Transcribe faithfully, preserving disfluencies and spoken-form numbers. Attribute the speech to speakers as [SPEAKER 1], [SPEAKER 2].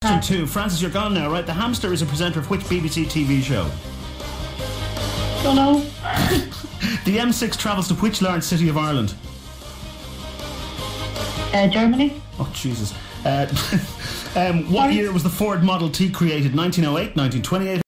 [SPEAKER 1] Question two. Francis, you're gone now, right? The hamster is a presenter of which B B C T V show?
[SPEAKER 2] Don't know.
[SPEAKER 1] The M six travels to which large city of Ireland?
[SPEAKER 2] Uh, Germany.
[SPEAKER 1] Oh, Jesus. Uh, um, what
[SPEAKER 2] Sorry?
[SPEAKER 1] year was the Ford Model T created? nineteen oh eight, nineteen twenty-eight?